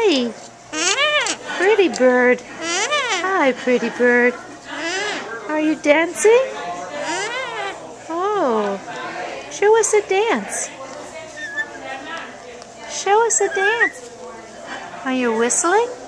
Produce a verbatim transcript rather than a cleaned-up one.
Hi, pretty bird. Hi, pretty bird. Are you dancing? Oh, show us a dance. Show us a dance. Are you whistling?